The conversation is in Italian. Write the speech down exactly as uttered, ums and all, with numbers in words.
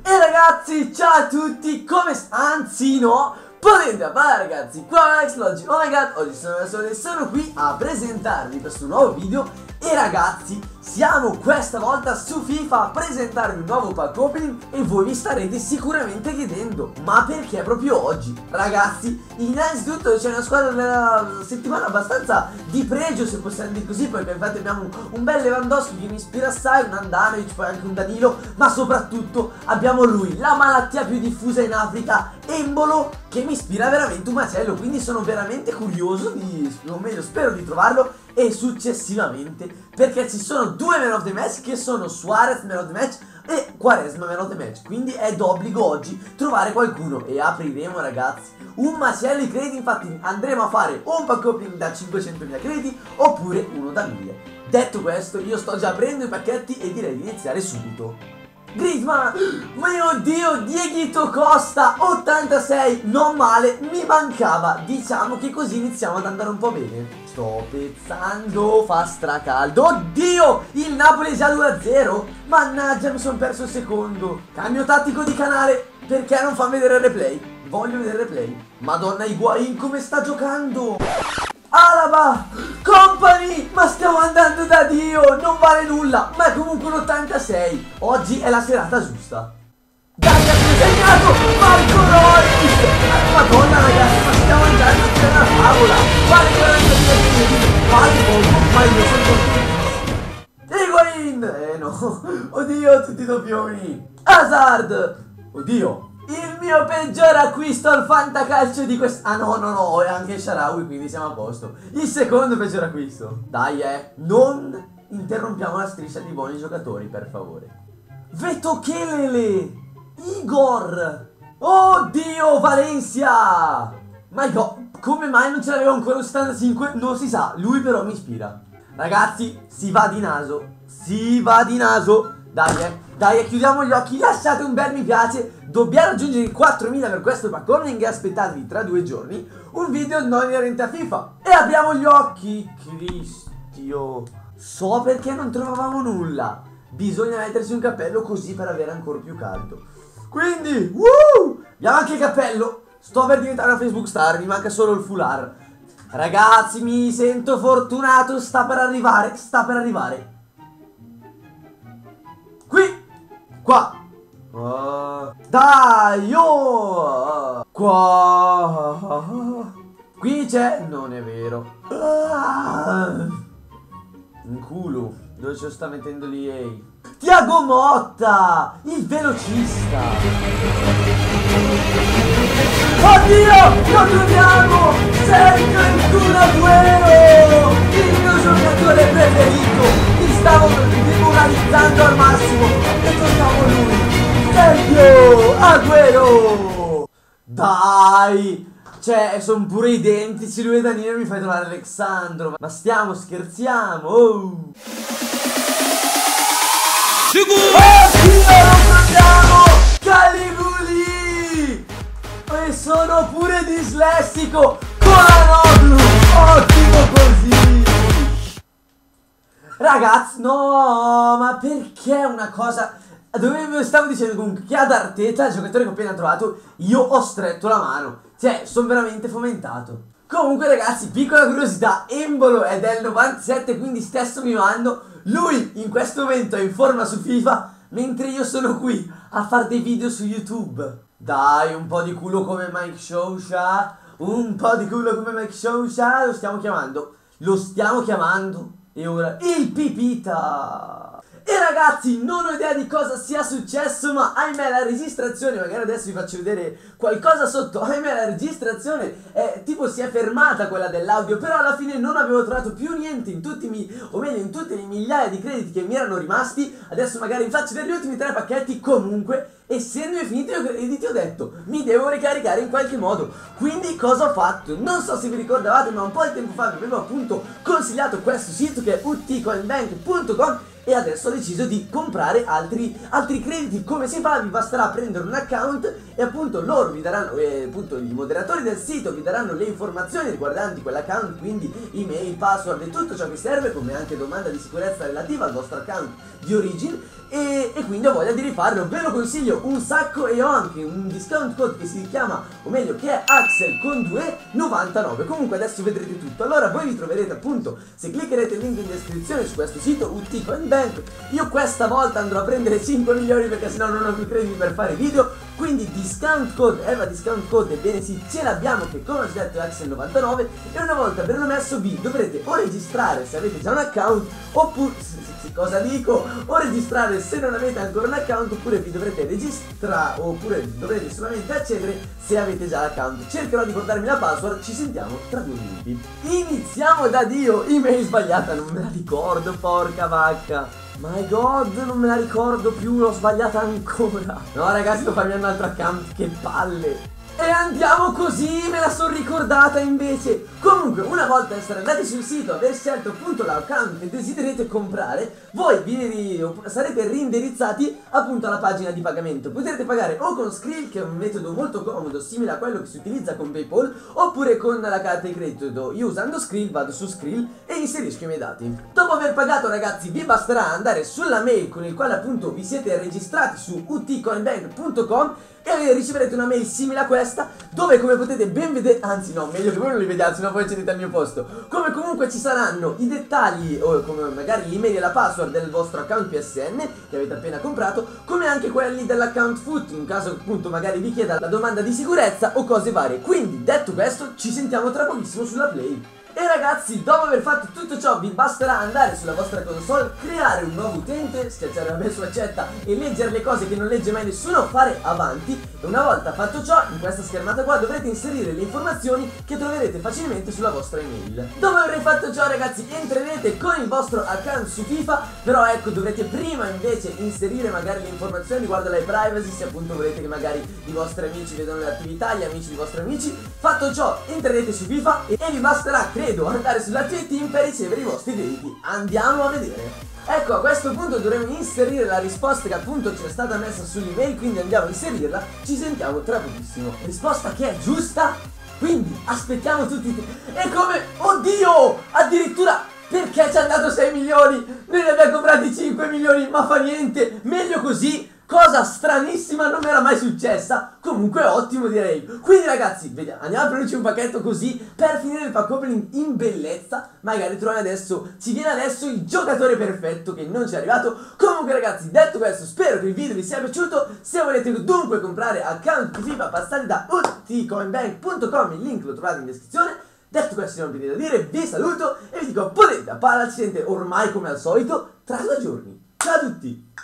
E ragazzi, ciao a tutti, come st- anzi no, potete parlare ragazzi, qua è Alex Logi. Oh my god, oggi sono da solo e sono qui a presentarvi questo nuovo video. E ragazzi, siamo questa volta su FIFA a presentarvi un nuovo pack opening. E voi vi starete sicuramente chiedendo, ma perché proprio oggi? Ragazzi, innanzitutto c'è una squadra della settimana abbastanza di pregio, se possiamo dire così, perché infatti abbiamo un bel Lewandowski che mi ispira assai, un Andanovic, poi anche un Danilo. Ma soprattutto abbiamo lui, la malattia più diffusa in Africa, Embolo, che mi ispira veramente un macello. Quindi sono veramente curioso di, o meglio spero di trovarlo. E successivamente, perché ci sono due man of the match che sono Suarez man of the match e Quaresma man of the match. Quindi è d'obbligo oggi trovare qualcuno. E apriremo ragazzi un macello di crediti. Infatti andremo a fare un pack opening da cinquecentomila crediti oppure uno da mille. Detto questo, io sto già aprendo i pacchetti e direi di iniziare subito. Griezmann, mio dio, Dieguito Costa, ottantasei, non male, mi mancava. Diciamo che così iniziamo ad andare un po' bene. Sto pezzando, fa stracaldo. Oddio, il Napoli è già due a zero. Mannaggia, mi sono perso il secondo. Cambio tattico di canale, perché non fa vedere il replay? Voglio vedere il replay. Madonna, Higuain come sta giocando. Alaba, Company, ma stiamo andando da Dio, non vale nulla, ma è comunque un ottantasei. Oggi è la serata giusta. Dai, ha segnato Marco Reus. Madonna ragazzi, ma stiamo andando per una favola. Vale quarantamila crediti, vale poco, ma io sono contento. Higuain, eh no, oddio, tutti i doppioni. Hazard, oddio. Il mio peggior acquisto al fantacalcio di quest... Ah no no no, è anche Shaarawy, quindi siamo a posto. Il secondo peggior acquisto. Dai eh, non interrompiamo la striscia di buoni giocatori, per favore. Vettokelele, Igor, oddio, Valencia. My god, come mai non ce l'aveva ancora un settantacinque? Non si sa, lui però mi ispira. Ragazzi, si va di naso, si va di naso. Dai eh, dai eh, chiudiamo gli occhi, lasciate un bel mi piace. Dobbiamo raggiungere i quattromila per questo pack opening e aspettatevi tra due giorni un video non inerente a FIFA. E apriamo gli occhi. Cristio, so perché non trovavamo nulla. Bisogna mettersi un cappello così per avere ancora più caldo. Quindi, woo! Abbiamo anche il cappello. Sto per diventare una Facebook star, mi manca solo il foulard. Ragazzi, mi sento fortunato, sta per arrivare, sta per arrivare. Qui, qua. Uh, dai, oh, qua. Qui c'è, non è vero. Uh, un culo, dove ce lo sta mettendo l'E A? Thiago Motta, il velocista. Oddio, lo troviamo! Sergio il Kun Agüero, il mio giocatore preferito. Mi stavo demoralizzando al massimo e troviamo lui. Sergio Agüero. Dai, cioè sono pure identici lui e Danilo, mi fai trovare Alexandro. Ma stiamo scherziamo. Oh, oddio, lo prendiamo. Calibuli. E sono pure dislessico. Colanoglu, ottimo così. Ragazzi, no, ma perché una cosa... Dove stavo dicendo comunque che ad Arteta, il giocatore che ho appena trovato, io ho stretto la mano. Cioè, sono veramente fomentato. Comunque ragazzi, piccola curiosità, Embolo è del novantasette, quindi stesso mi mando. Lui in questo momento è in forma su FIFA, mentre io sono qui a fare dei video su YouTube. Dai, un po' di culo come Mike Showsha, un po' di culo come Mike Showsha, lo stiamo chiamando. Lo stiamo chiamando. E ora il Pipita. E ragazzi, non ho idea di cosa sia successo, ma ahimè la registrazione, magari adesso vi faccio vedere qualcosa sotto. Ahimè la registrazione è tipo si è fermata, quella dell'audio. Però alla fine non avevo trovato più niente in tutti mi, o meglio in tutte le migliaia di crediti che mi erano rimasti. Adesso magari vi faccio vedere gli ultimi tre pacchetti. Comunque, essendomi finito i crediti, ho detto mi devo ricaricare in qualche modo. Quindi cosa ho fatto? Non so se vi ricordavate, ma un po' di tempo fa vi avevo appunto consigliato questo sito che è u t coin bank punto com. e adesso ho deciso di comprare altri, altri crediti. Come si fa? Vi basterà prendere un account e appunto loro vi daranno, eh, appunto i moderatori del sito vi daranno le informazioni riguardanti quell'account, quindi email, password e tutto ciò che serve, come anche domanda di sicurezza relativa al vostro account di origin. E, e quindi ho voglia di rifarlo, ve lo consiglio un sacco e ho anche un discount code che si chiama, o meglio che è Axel con due novantanove. Comunque adesso vedrete tutto. Allora voi vi troverete appunto, se cliccherete il link in descrizione su questo sito U T Coin Bank. Io questa volta andrò a prendere cinque milioni perché sennò non ho più crediti per fare video. Quindi discount code, Eva discount code, ebbene sì, ce l'abbiamo, che come ho già detto è Axel novantanove. E una volta averlo messo vi dovrete o registrare se avete già un account, oppure, cosa dico, o registrare se non avete ancora un account, oppure vi dovrete registrare, oppure dovrete solamente accedere se avete già l'account. Cercherò di ricordarmi la password, ci sentiamo tra due minuti. Iniziamo da Dio, email sbagliata, non me la ricordo, porca vacca. My god, non me la ricordo più, l'ho sbagliata ancora. No ragazzi, devo farmi un altro account, che palle. E andiamo così, me la sono ricordata invece. Comunque, una volta essere andati sul sito, aver scelto appunto l'account che desiderete comprare, voi vi ri sarete reindirizzati appunto alla pagina di pagamento. Potrete pagare o con Skrill, che è un metodo molto comodo, simile a quello che si utilizza con PayPal, oppure con la carta di credito. Io usando Skrill vado su Skrill e inserisco i miei dati. Dopo aver pagato ragazzi, vi basterà andare sulla mail con il quale appunto vi siete registrati su u t coin bank punto com e riceverete una mail simile a questa, dove come potete ben vedere, anzi no, meglio che voi non li vediate, sennò poi accedete al mio posto. Come comunque ci saranno i dettagli, o come magari l'email e la password del vostro account P S N che avete appena comprato, come anche quelli dell'account Foot, in caso appunto magari vi chieda la domanda di sicurezza o cose varie. Quindi detto questo, ci sentiamo tra pochissimo sulla Play. E ragazzi, dopo aver fatto tutto ciò vi basterà andare sulla vostra console, creare un nuovo utente, schiacciare la su accetta e leggere le cose che non legge mai nessuno, fare avanti. E una volta fatto ciò, in questa schermata qua dovrete inserire le informazioni che troverete facilmente sulla vostra email. Dopo aver fatto ciò ragazzi, entrerete con il vostro account su FIFA, però ecco, dovrete prima invece inserire magari le informazioni riguardo alla privacy, se appunto volete che magari i vostri amici vedano le attività, gli amici dei vostri amici. Fatto ciò, entrerete su FIFA e vi basterà credo andare sulla Team per ricevere i vostri crediti. Andiamo a vedere. Ecco, a questo punto dovremo inserire la risposta che appunto ci è stata messa sull'email, quindi andiamo a inserirla, ci sentiamo tra pochissimo. Risposta che è giusta, quindi aspettiamo tutti. E come, oddio, addirittura, perché ci hanno dato sei milioni? Noi ne abbiamo comprati cinque milioni, ma fa niente, meglio così. Cosa stranissima, non mi era mai successa. Comunque ottimo direi. Quindi ragazzi, vediamo, andiamo a prenderci un pacchetto così per finire il pack opening in bellezza. Magari troviamo adesso, ci viene adesso il giocatore perfetto che non ci è arrivato. Comunque ragazzi, detto questo, spero che il video vi sia piaciuto. Se volete dunque comprare account di FIFA, passate da u t coin bank punto com, il link lo trovate in descrizione. Detto questo, non vi devo dire, vi saluto e vi dico potete a palla, ci sente ormai come al solito tra due giorni. Ciao a tutti!